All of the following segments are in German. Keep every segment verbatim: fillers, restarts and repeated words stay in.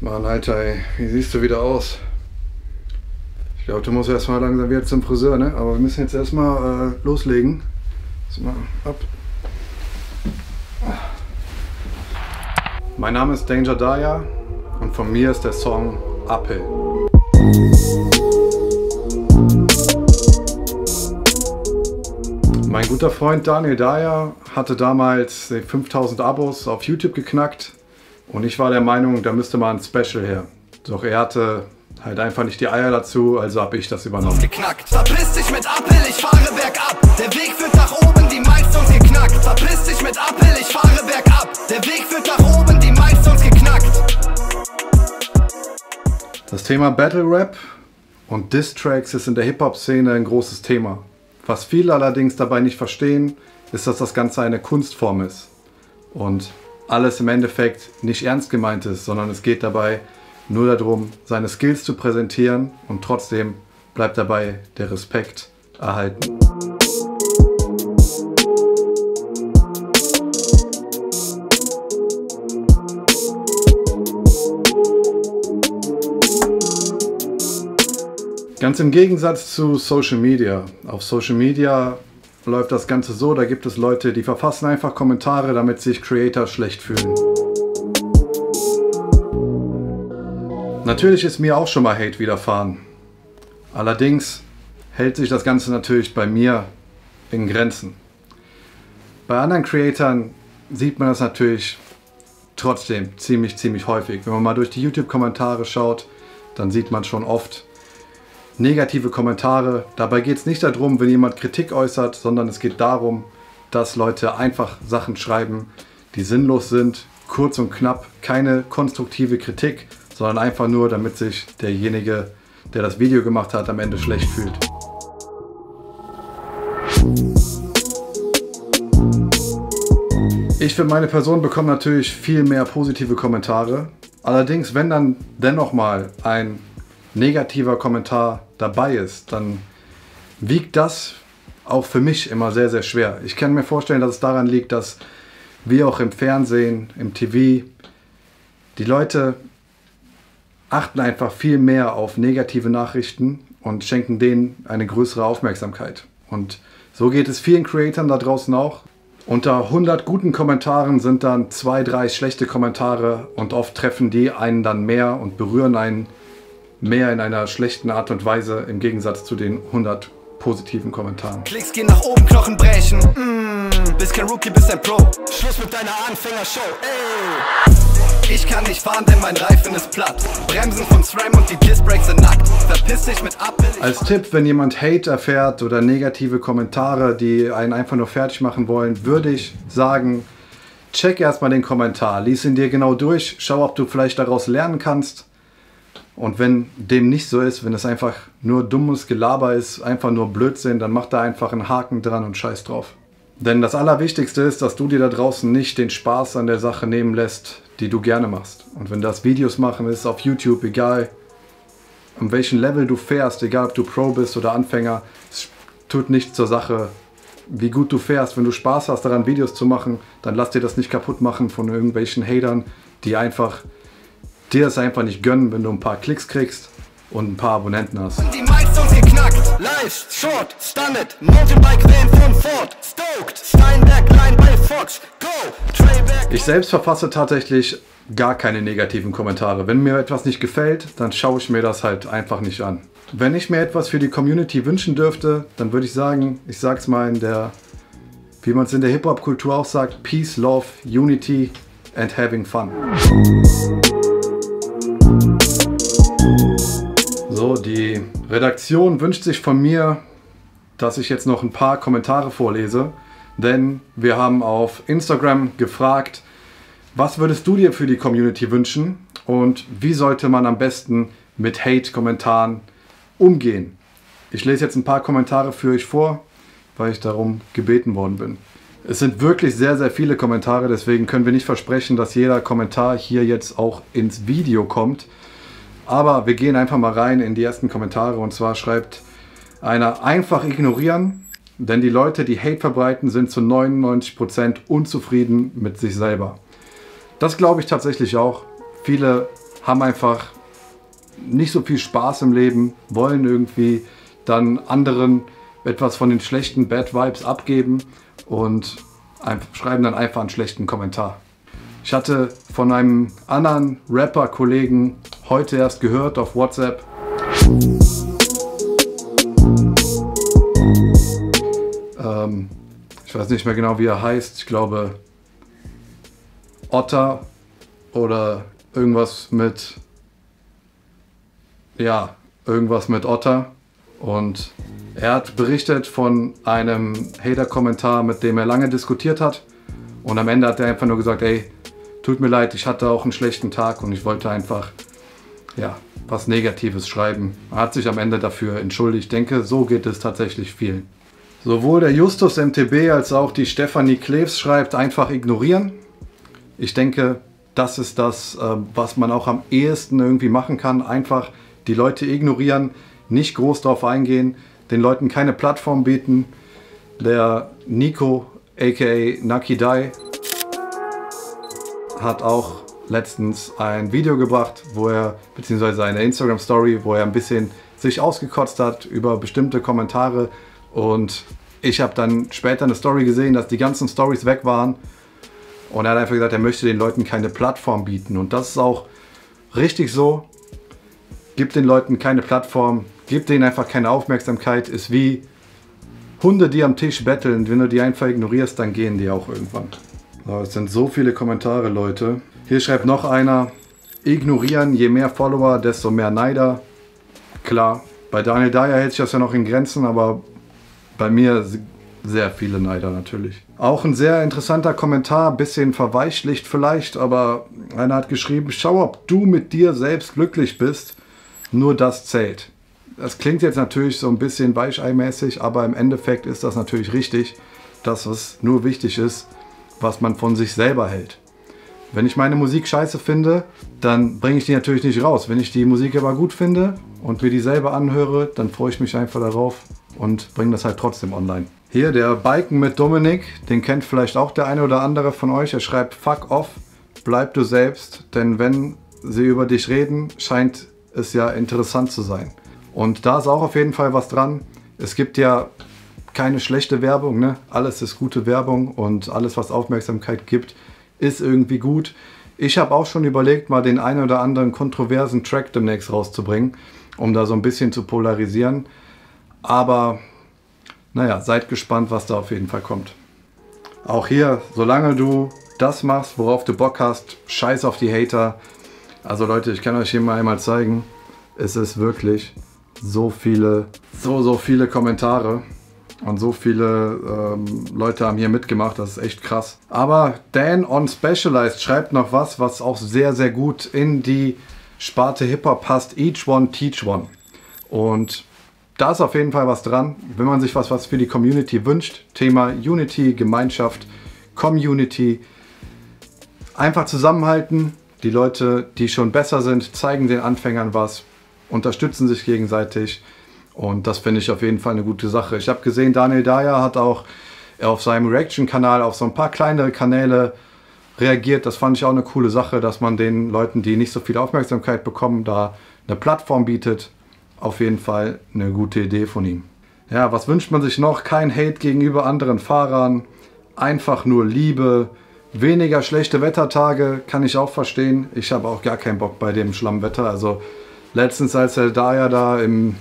Mann, Alter, ey, wie siehst du wieder aus? Ich glaube, du musst erstmal langsam wieder zum Friseur, ne? Aber wir müssen jetzt erstmal äh, loslegen. Mal ab. Mein Name ist Danger Daya und von mir ist der Song Appel. Mein guter Freund Daniel Daya hatte damals fünftausend Abos auf YouTube geknackt und ich war der Meinung, da müsste mal ein Special her. Doch er hatte halt einfach nicht die Eier dazu, also habe ich das übernommen. Geknackt. Verpiss dich mit Appel, ich fahre bergab. Der Weg führt nach oben, die Milestones geknackt. Verpiss dich mit Appel, ich fahre bergab. Der Weg führt nach oben, die Milestones geknackt. Das Thema Battle Rap und Diss-Tracks ist in der Hip-Hop-Szene ein großes Thema. Was viele allerdings dabei nicht verstehen, ist, dass das Ganze eine Kunstform ist und alles im Endeffekt nicht ernst gemeint ist, sondern es geht dabei nur darum, seine Skills zu präsentieren und trotzdem bleibt dabei der Respekt erhalten. Ganz im Gegensatz zu Social Media. Auf Social Media läuft das Ganze so, da gibt es Leute, die verfassen einfach Kommentare, damit sich Creator schlecht fühlen. Natürlich ist mir auch schon mal Hate widerfahren. Allerdings hält sich das Ganze natürlich bei mir in Grenzen. Bei anderen Creatoren sieht man das natürlich trotzdem ziemlich, ziemlich häufig. Wenn man mal durch die YouTube-Kommentare schaut, dann sieht man schon oft negative Kommentare. Dabei geht es nicht darum, wenn jemand Kritik äußert, sondern es geht darum, dass Leute einfach Sachen schreiben, die sinnlos sind, kurz und knapp, keine konstruktive Kritik, sondern einfach nur, damit sich derjenige, der das Video gemacht hat, am Ende schlecht fühlt. Ich für meine Person bekomme natürlich viel mehr positive Kommentare. Allerdings, wenn dann dennoch mal ein negativer Kommentar dabei ist, dann wiegt das auch für mich immer sehr, sehr schwer. Ich kann mir vorstellen, dass es daran liegt, dass wie auch im Fernsehen, im T V, die Leute achten einfach viel mehr auf negative Nachrichten und schenken denen eine größere Aufmerksamkeit. Und so geht es vielen Creatoren da draußen auch. Unter hundert guten Kommentaren sind dann zwei, drei schlechte Kommentare und oft treffen die einen dann mehr und berühren einen mehr in einer schlechten Art und Weise im Gegensatz zu den hundert positiven Kommentaren. Klicks gehen nach oben, Knochen brechen. Mm, bist kein Rookie, bist ein Pro. Schluss mit deiner Anfängershow. Ey. Ich kann nicht fahren, denn mein Reifen ist platt. Bremsen von SRAM und die Disc-Brakes sind nackt. Verpiss dich mit Appel. Als Tipp, wenn jemand Hate erfährt oder negative Kommentare, die einen einfach nur fertig machen wollen, würde ich sagen, check erstmal den Kommentar, lies ihn dir genau durch, schau, ob du vielleicht daraus lernen kannst. Und wenn dem nicht so ist, wenn es einfach nur dummes Gelaber ist, einfach nur Blödsinn, dann mach da einfach einen Haken dran und scheiß drauf. Denn das Allerwichtigste ist, dass du dir da draußen nicht den Spaß an der Sache nehmen lässt, die du gerne machst. Und wenn das Videos machen ist auf YouTube, egal an welchem Level du fährst, egal ob du Pro bist oder Anfänger, es tut nichts zur Sache, wie gut du fährst. Wenn du Spaß hast daran, Videos zu machen, dann lass dir das nicht kaputt machen von irgendwelchen Hatern, die einfach dir es einfach nicht gönnen, wenn du ein paar Klicks kriegst und ein paar Abonnenten hast. Die Milestones geknackt. Live, Short, Stunned, Mountainbike Van von Ford, Stoked, Steinberg, Line bei Fox, Go, Trayback. Ich selbst verfasse tatsächlich gar keine negativen Kommentare. Wenn mir etwas nicht gefällt, dann schaue ich mir das halt einfach nicht an. Wenn ich mir etwas für die Community wünschen dürfte, dann würde ich sagen, ich sag's mal in der, wie man es in der Hip-Hop-Kultur auch sagt, Peace, Love, Unity and having fun. So, die Redaktion wünscht sich von mir, dass ich jetzt noch ein paar Kommentare vorlese, denn wir haben auf Instagram gefragt, was würdest du dir für die Community wünschen und wie sollte man am besten mit Hate-Kommentaren umgehen. Ich lese jetzt ein paar Kommentare für euch vor, weil ich darum gebeten worden bin. Es sind wirklich sehr, sehr viele Kommentare, deswegen können wir nicht versprechen, dass jeder Kommentar hier jetzt auch ins Video kommt. Aber wir gehen einfach mal rein in die ersten Kommentare und zwar schreibt einer: einfach ignorieren, denn die Leute, die Hate verbreiten, sind zu neunundneunzig Prozent unzufrieden mit sich selber. Das glaube ich tatsächlich auch. Viele haben einfach nicht so viel Spaß im Leben, wollen irgendwie dann anderen etwas von den schlechten Bad Vibes abgeben und schreiben dann einfach einen schlechten Kommentar. Ich hatte von einem anderen Rapper-Kollegen heute erst gehört auf WhatsApp. Ähm, ich weiß nicht mehr genau, wie er heißt. Ich glaube Otter oder irgendwas mit, ja, irgendwas mit Otter. Und er hat berichtet von einem Hater-Kommentar, mit dem er lange diskutiert hat. Und am Ende hat er einfach nur gesagt, ey, tut mir leid, ich hatte auch einen schlechten Tag und ich wollte einfach, ja, was Negatives schreiben. Er hat sich am Ende dafür entschuldigt. Ich denke, so geht es tatsächlich vielen. Sowohl der Justus M T B als auch die Stefanie Kleves schreibt, einfach ignorieren. Ich denke, das ist das, was man auch am ehesten irgendwie machen kann. Einfach die Leute ignorieren, nicht groß drauf eingehen, den Leuten keine Plattform bieten. Der Nico, aka Nucky Die, hat auch letztens ein Video gebracht, wo er, beziehungsweise eine Instagram-Story, wo er ein bisschen sich ausgekotzt hat über bestimmte Kommentare. Und ich habe dann später eine Story gesehen, dass die ganzen Stories weg waren. Und er hat einfach gesagt, er möchte den Leuten keine Plattform bieten. Und das ist auch richtig so. Gib den Leuten keine Plattform, gib denen einfach keine Aufmerksamkeit. Ist wie Hunde, die am Tisch betteln. Wenn du die einfach ignorierst, dann gehen die auch irgendwann. So, es sind so viele Kommentare, Leute. Hier schreibt noch einer, ignorieren, je mehr Follower, desto mehr Neider. Klar, bei Daniel Dyer hält sich das ja noch in Grenzen, aber bei mir sehr viele Neider natürlich. Auch ein sehr interessanter Kommentar, bisschen verweichlicht vielleicht, aber einer hat geschrieben, schau, ob du mit dir selbst glücklich bist, nur das zählt. Das klingt jetzt natürlich so ein bisschen weicheimäßig, aber im Endeffekt ist das natürlich richtig, dass es nur wichtig ist, was man von sich selber hält. Wenn ich meine Musik scheiße finde, dann bringe ich die natürlich nicht raus. Wenn ich die Musik aber gut finde und mir die selber anhöre, dann freue ich mich einfach darauf und bringe das halt trotzdem online. Hier der Biken mit Dominik, den kennt vielleicht auch der eine oder andere von euch. Er schreibt, fuck off, bleib du selbst, denn wenn sie über dich reden, scheint es ja interessant zu sein. Und da ist auch auf jeden Fall was dran. Es gibt ja keine schlechte Werbung, ne? Alles ist gute Werbung und alles, was Aufmerksamkeit gibt, ist irgendwie gut. Ich habe auch schon überlegt, mal den einen oder anderen kontroversen Track demnächst rauszubringen, um da so ein bisschen zu polarisieren. Aber naja, seid gespannt, was da auf jeden Fall kommt. Auch hier, solange du das machst, worauf du Bock hast, scheiß auf die Hater. Also Leute, ich kann euch hier mal einmal zeigen, es ist wirklich so viele, so, so viele Kommentare. Und so viele ähm, Leute haben hier mitgemacht, das ist echt krass. Aber Dan on Specialized schreibt noch was, was auch sehr, sehr gut in die Sparte Hip-Hop passt. Each one, teach one. Und da ist auf jeden Fall was dran, wenn man sich was, was für die Community wünscht. Thema Unity, Gemeinschaft, Community. Einfach zusammenhalten. Die Leute, die schon besser sind, zeigen den Anfängern was, unterstützen sich gegenseitig. Und das finde ich auf jeden Fall eine gute Sache. Ich habe gesehen, Daniel Dyer hat auch auf seinem Reaction-Kanal auf so ein paar kleinere Kanäle reagiert. Das fand ich auch eine coole Sache, dass man den Leuten, die nicht so viel Aufmerksamkeit bekommen, da eine Plattform bietet. Auf jeden Fall eine gute Idee von ihm. Ja, was wünscht man sich noch? Kein Hate gegenüber anderen Fahrern. Einfach nur Liebe. Weniger schlechte Wettertage, kann ich auch verstehen. Ich habe auch gar keinen Bock bei dem Schlammwetter. Also letztens, als der Dyer da im...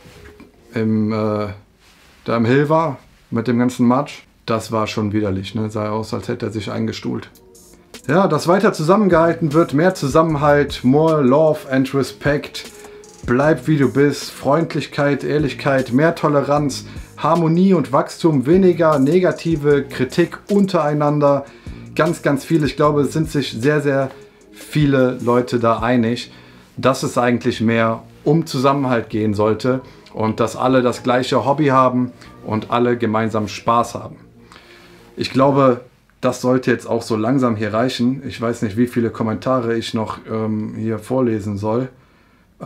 Im, äh, da im Hill war, mit dem ganzen Matsch, das war schon widerlich, ne? Sah aus, als hätte er sich eingestuhlt. Ja, dass weiter zusammengehalten wird, mehr Zusammenhalt, more love and respect, bleib wie du bist, Freundlichkeit, Ehrlichkeit, mehr Toleranz, Harmonie und Wachstum, weniger negative Kritik untereinander, ganz, ganz viel. Ich glaube, es sind sich sehr, sehr viele Leute da einig, dass es eigentlich mehr um Zusammenhalt gehen sollte. Und dass alle das gleiche Hobby haben und alle gemeinsam Spaß haben. Ich glaube, das sollte jetzt auch so langsam hier reichen. Ich weiß nicht, wie viele Kommentare ich noch ähm, hier vorlesen soll. Äh,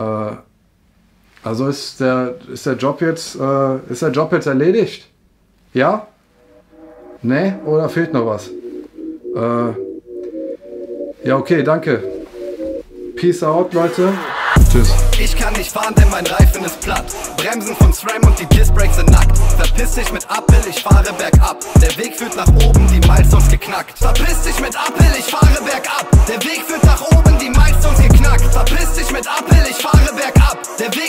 also ist der, ist der Job jetzt, äh, ist der Job jetzt erledigt? Ja? Ne? Oder fehlt noch was? Äh, ja, okay, danke. Peace out, Leute. Tschüss. Ich kann nicht fahren, denn mein Reifen ist platt. Bremsen von SRAM und die Disc-Brakes sind nackt. Verpiss dich mit Uphill, ich fahre bergab. Der Weg führt nach oben, die Milestones geknackt. Verpiss dich mit Uphill, ich fahre bergab. Der Weg führt nach oben, die Milestones geknackt. Verpiss dich mit Uphill, ich fahre bergab. Der Weg